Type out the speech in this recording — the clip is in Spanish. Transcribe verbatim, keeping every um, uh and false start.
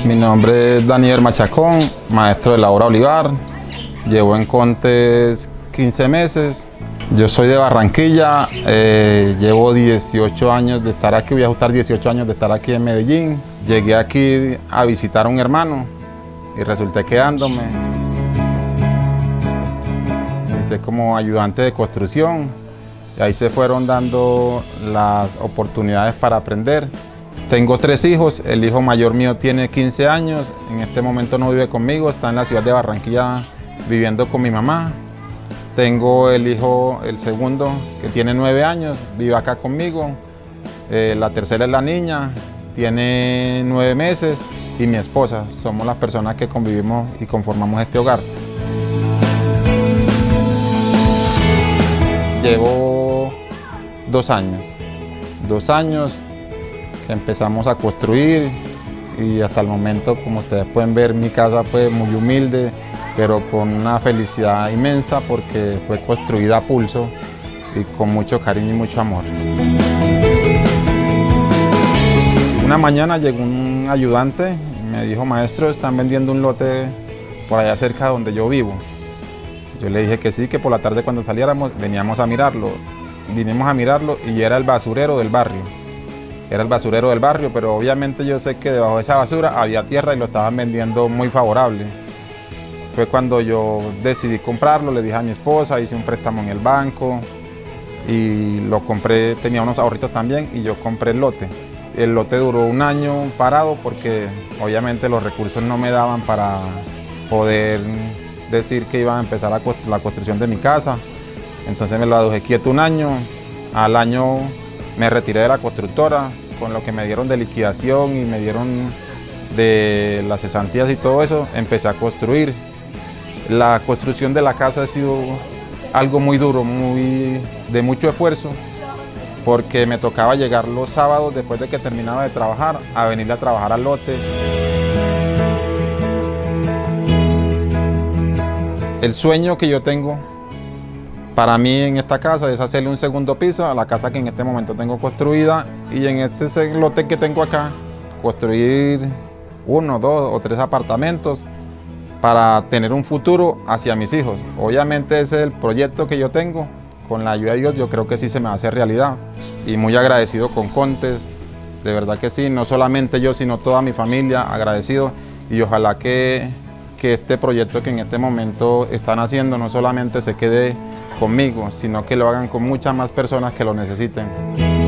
Mi nombre es Daniel Machacón, maestro de la obra Olivar. Llevo en Contes quince meses. Yo soy de Barranquilla, eh, llevo dieciocho años de estar aquí, voy a ajustar dieciocho años de estar aquí en Medellín. Llegué aquí a visitar a un hermano y resulté quedándome. Hice como ayudante de construcción y ahí se fueron dando las oportunidades para aprender. Tengo tres hijos, el hijo mayor mío tiene quince años, en este momento no vive conmigo, está en la ciudad de Barranquilla viviendo con mi mamá. Tengo el hijo, el segundo, que tiene nueve años, vive acá conmigo. Eh, la tercera es la niña, tiene nueve meses, y mi esposa. Somos las personas que convivimos y conformamos este hogar. Llevo dos años, dos años que empezamos a construir y hasta el momento, como ustedes pueden ver, mi casa fue muy humilde, pero con una felicidad inmensa porque fue construida a pulso y con mucho cariño y mucho amor. Una mañana llegó un ayudante y me dijo: maestro, están vendiendo un lote por allá cerca de donde yo vivo. Yo le dije que sí, que por la tarde cuando saliéramos veníamos a mirarlo. Vinimos a mirarlo y era el basurero del barrio. Era el basurero del barrio, pero obviamente yo sé que debajo de esa basura había tierra y lo estaban vendiendo muy favorable. Fue cuando yo decidí comprarlo, le dije a mi esposa, hice un préstamo en el banco y lo compré, tenía unos ahorritos también y yo compré el lote. El lote duró un año parado porque obviamente los recursos no me daban para poder decir que iba a empezar la construcción de mi casa. Entonces me lo adujé quieto un año. Al año me retiré de la constructora con lo que me dieron de liquidación y me dieron de las cesantías y todo eso. Empecé a construir. La construcción de la casa ha sido algo muy duro, muy, de mucho esfuerzo, porque me tocaba llegar los sábados después de que terminaba de trabajar a venirle a trabajar al lote. El sueño que yo tengo para mí en esta casa es hacerle un segundo piso a la casa que en este momento tengo construida y en este lote que tengo acá construir uno, dos o tres apartamentos para tener un futuro hacia mis hijos. Obviamente ese es el proyecto que yo tengo. Con la ayuda de Dios yo creo que sí se me va a hacer realidad. Y muy agradecido con Contes, de verdad que sí, no solamente yo sino toda mi familia, agradecido. Y ojalá que, que este proyecto que en este momento están haciendo no solamente se quede conmigo, sino que lo hagan con muchas más personas que lo necesiten.